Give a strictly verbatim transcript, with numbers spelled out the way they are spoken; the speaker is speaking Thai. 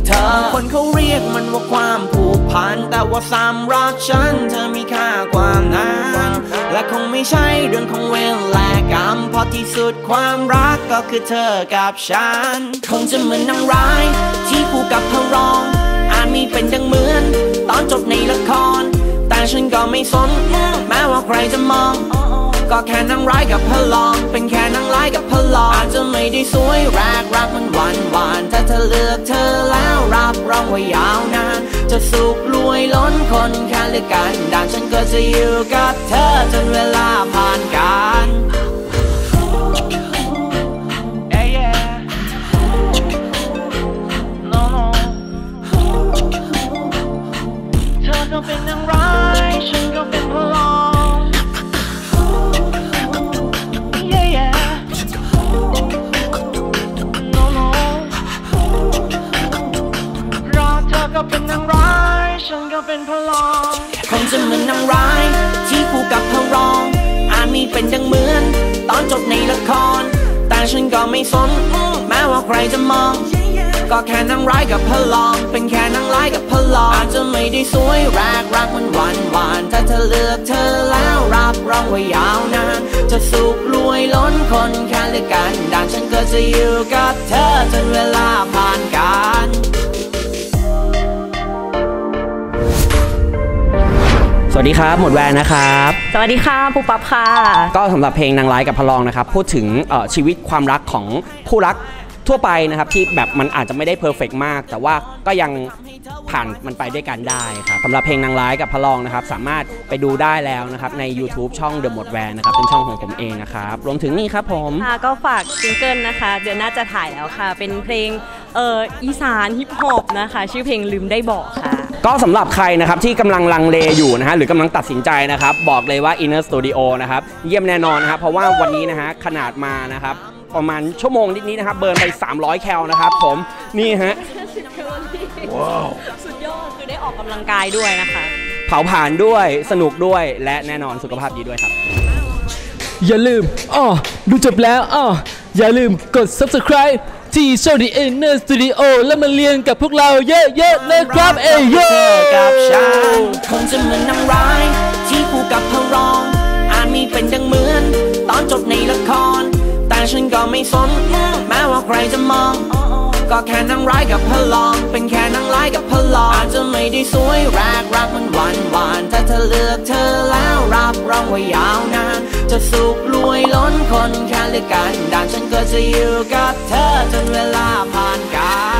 เธอคนเขาเรียกมันว่าความผูกพันแต่ว่าความรักฉันเธอมีค่ากว่านั้นและคงไม่ใช่เรื่องของเวรและกรรมเพราะที่สุดความรักก็คือเธอกับฉันคงจะเหมือนนางร้ายที่คู่กับพระรองอาจมีเป็นดังเหมือนตอนจบในละครแต่ฉันก็ไม่สนแม้ว่าใครจะมองก็แค่นางร้ายกับพระรองเป็นแค่นางร้ายกับพระรองอาจจะไม่ได้สวยแรกรักมันหวานหวานถ้าเธอเลือกเธอแล้วรับรองว่ายาวนานจะสุขรวยล้นคนแค่เลือกกันด่านฉันก็จะอยู่กับเธอจนเวลาผ่านการก็เป็นนางร้ายฉันก็เป็นพระรอง yeah yeah no no รอเธอก็เป็นนางร้ายฉันก็เป็นพระรองคงจะเหมือนนางร้ายที่คู่กับพระรองอาจมีเป็นดังเหมือนตอนจบในละครแต่ฉันก็ไม่สนแม้ว่าใครจะมองก็แค่นางร้ายกับพระรองเป็นแค่นางร้ายกับพระรองอาจจะไม่ได้สวยแรกรักมันหวานหวานถ้าเธอเลือกเธอแล้วรับรองว่ายาวนานจะสุขรวยล้นคนแค่เลือกกันด่านฉันก็จะอยู่กับเธอจนเวลาผ่านการสวัสดีครับหมวดแวนนะครับสวัสดีค่ะปูปั๊บค่ะก็สำหรับเพลงนางร้ายกับพระรองนะครับพูดถึงชีวิตความรักของคู่รักทั่วไปนะครับที่แบบมันอาจจะไม่ได้เพอร์เฟกต์มากแต่ว่าก็ยังผ่านมันไปด้วยกันได้ครับสำหรับเพลงนางร้ายกับพระรองนะครับสามารถไปดูได้แล้วนะครับใน YouTube ช่อง The หมวดแวนนะครับเป็นช่องของผมเองนะครับรวมถึงนี่ครับผมค่ะก็ฝากซิงเกิลนะคะเดือนหน้าจะถ่ายแล้วค่ะเป็นเพลงเอ่ออีสานฮิปฮอปนะคะชื่อเพลงลืมได้บอกค่ะก็สำหรับใครนะครับที่กำลังลังเลอยู่นะฮะหรือกำลังตัดสินใจนะครับบอกเลยว่า Inner Studio นะครับเยี่ยมแน่นอนนะครับเพราะว่าวันนี้นะฮะขนาดมานะครับประมาณชั่วโมงนิดๆนะครับเบิร์นไปสามร้อยแคลนะครับผมนี่ฮะว้าวสุดยอดคือได้ออกกำลังกายด้วยนะคะเผาผลาญด้วยสนุกด้วยและแน่นอนสุขภาพดีด้วยครับอย่าลืมอ๋อดูจบแล้วอ๋ออย่าลืมกด Subscribe ที่ช่อง The Inner Studio แล้วมาเรียนกับพวกเราเยอะๆนะครับเอ้ยโย่กับฉันคงจะเหมือนนางร้ายที่คู่กับพระรองอาจมีเป็นดังเหมือนตอนจบในละครแต่ฉันก็ไม่สนแม้ว่าใครจะมองก็แค่นางร้ายกับพระรองเป็นแค่นางร้ายกับพระรองอาจจะไม่ได้สวยแรกรักมันหวานหวานถ้าเธอเลือกเธอแล้วรับรองว่ายาวนานจะสุขรวยล้นคนแค่เลือกกันด่านฉันก็จะอยู่กับเธอจนเวลาผ่านกาล